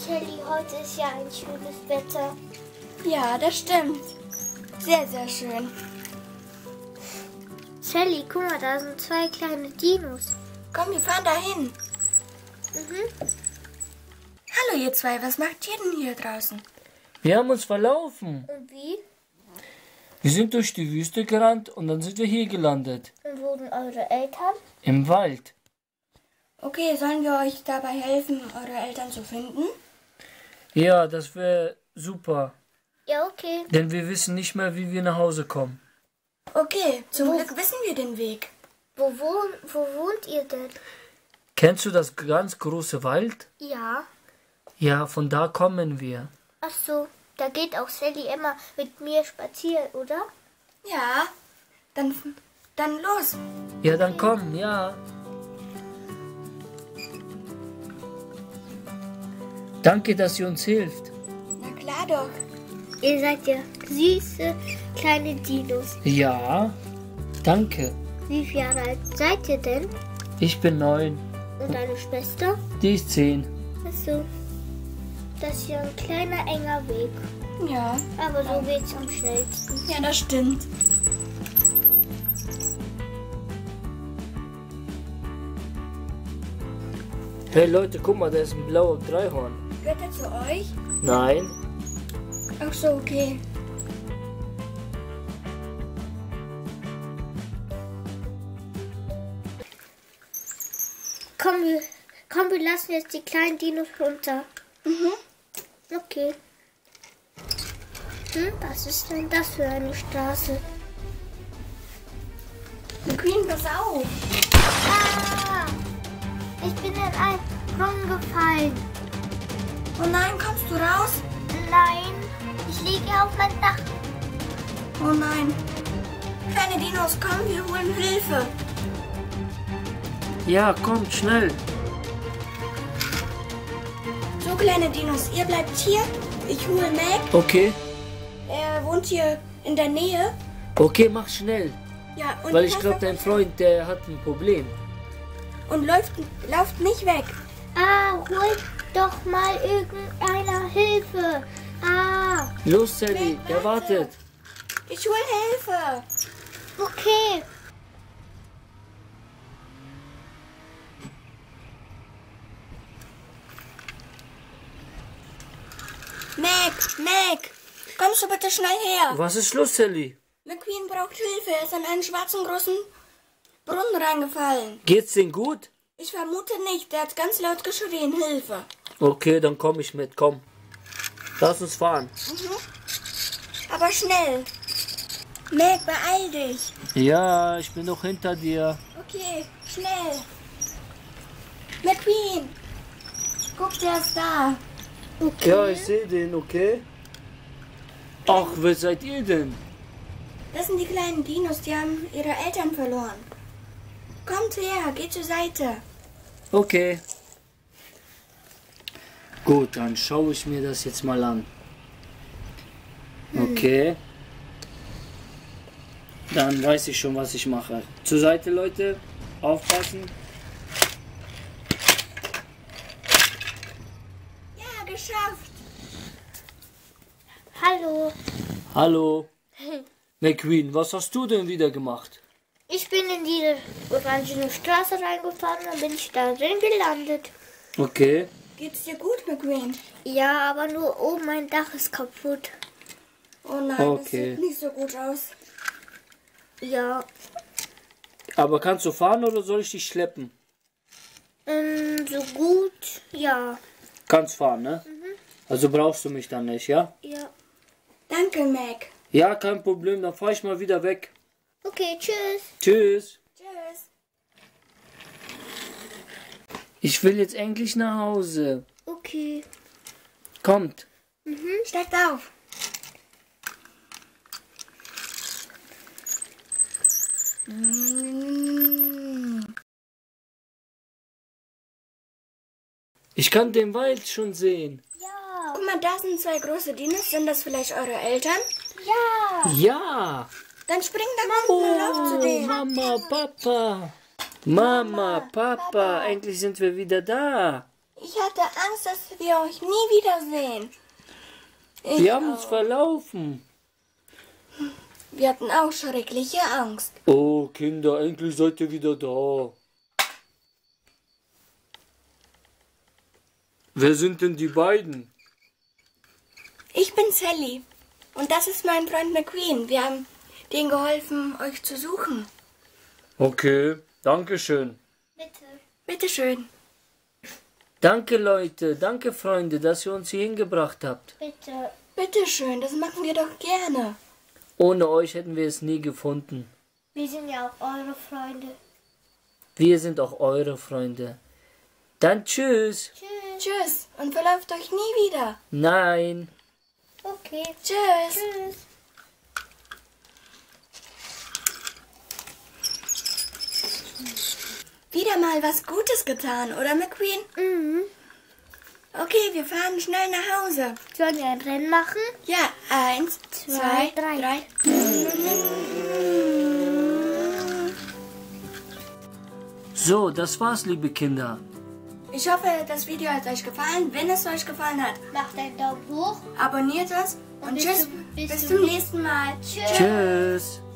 Shelly, heute ist ja ein schönes Wetter. Ja, das stimmt. Sehr, sehr schön. Shelly, guck mal, da sind 2 kleine Dinos. Komm, wir fahren dahin. Mhm. Hallo ihr zwei, was macht ihr denn hier draußen? Wir haben uns verlaufen. Und wie? Wir sind durch die Wüste gerannt und dann sind wir hier gelandet. Und wo sind eure Eltern? Im Wald. Okay, sollen wir euch dabei helfen, eure Eltern zu finden? Ja, das wäre super. Ja, okay. Denn wir wissen nicht mehr, wie wir nach Hause kommen. Okay, zum Glück wissen wir den Weg. Wo wohnt ihr denn? Kennst du das ganz große Wald? Ja. Ja, von da kommen wir. Ach so, da geht auch Sally immer mit mir spazieren, oder? Ja, dann los. Ja, dann komm, ja. Danke, dass ihr uns hilft. Na klar doch. Ihr seid ja süße kleine Dinos. Ja, danke. Wie viele Jahre alt seid ihr denn? Ich bin 9. Und deine Schwester? Die ist 10. Ach so. Das ist ja ein kleiner, enger Weg. Ja. Aber so geht's am schnellsten. Ja, das stimmt. Hey Leute, guck mal, da ist ein blauer Dreihorn. Gehört er zu euch? Nein. Ach so, okay. Komm, wir lassen jetzt die kleinen Dinos runter. Mhm. Okay. Was ist denn das für eine Straße? Queen, pass auf. Ah! Ich bin in einen Brunnen gefallen. Oh nein, kommst du raus? Nein, ich liege auf meinem Dach. Oh nein. Kleine Dinos, komm, wir holen Hilfe. Ja, kommt, schnell. So, kleine Dinos, ihr bleibt hier. Ich hole Mac. Okay. Er wohnt hier in der Nähe. Okay, mach schnell. Ja, und Weil ich glaube, dein Freund, der hat ein Problem. Und lauft nicht weg. Ah, hol doch mal irgendeiner Hilfe. Ah, Los, Sally, der wartet. Ich hole Hilfe. okay. Mac, kommst du bitte schnell her. Was ist los, Sally? McQueen braucht Hilfe. Er ist in einen schwarzen großen Brunnen reingefallen. Geht's denn gut? Ich vermute nicht. Der hat ganz laut geschrien. Hilfe. Okay, dann komm ich mit, komm. Lass uns fahren. Aber schnell. Mac, beeil dich. Ja, ich bin noch hinter dir. Okay, schnell. McQueen. Guck, der ist da. Okay. Ja, ich sehe den, okay? Ach, wer seid ihr denn? Das sind die kleinen Dinos, die haben ihre Eltern verloren. Kommt her, geht zur Seite. Okay. Gut, dann schaue ich mir das jetzt mal an. Okay. Dann weiß ich schon, was ich mache. Zur Seite, Leute. Aufpassen. Ja, geschafft. Hallo. Hallo. McQueen, was hast du denn wieder gemacht? Ich bin in diese orangene Straße reingefahren und dann bin ich da drin gelandet. Okay. Geht's dir gut, McQueen? Ja, aber nur oben mein Dach ist kaputt. Oh nein, das Okay. sieht nicht so gut aus. Ja, Aber kannst du fahren oder soll ich dich schleppen? so gut, ja. Kannst fahren, ne? Also brauchst du mich dann nicht, ja? Ja. Danke, Mac. Ja, kein Problem, dann fahr ich mal wieder weg. Okay, tschüss. Tschüss. Tschüss. Ich will jetzt endlich nach Hause. Okay. Kommt. Steigt auf. Ich kann den Wald schon sehen. Ja. Guck mal, da sind 2 große Dinos. Sind das vielleicht eure Eltern? Ja. Ja. Dann spring da unten und lauf zu denen. Mama, Papa. Mama, Papa, endlich sind wir wieder da. Ich hatte Angst, dass wir euch nie wiedersehen. Wir haben uns verlaufen. Wir hatten auch schreckliche Angst. Oh, Kinder, endlich seid ihr wieder da. Wer sind denn die beiden? Ich bin Sally. Und das ist mein Freund McQueen. Wir haben denen geholfen, euch zu suchen. Okay, danke schön. Bitte. Bitteschön. Danke, Leute, danke, Freunde, dass ihr uns hier hingebracht habt. Bitte. Bitteschön, das machen wir doch gerne. Ohne euch hätten wir es nie gefunden. Wir sind ja auch eure Freunde. Wir sind auch eure Freunde. Dann tschüss. Tschüss. Tschüss und verläuft euch nie wieder. Nein. Okay. Tschüss. Tschüss. Wieder mal was Gutes getan, oder McQueen? Mhm. Okay, wir fahren schnell nach Hause. Sollen wir ein Rennen machen? Ja, 1, 2, 3. So, das war's, liebe Kinder. Ich hoffe, das Video hat euch gefallen. Wenn es euch gefallen hat, Macht einen Daumen hoch. abonniert es und bis tschüss. bis Bis zum zum nächsten Mal. Tschüss. Tschüss.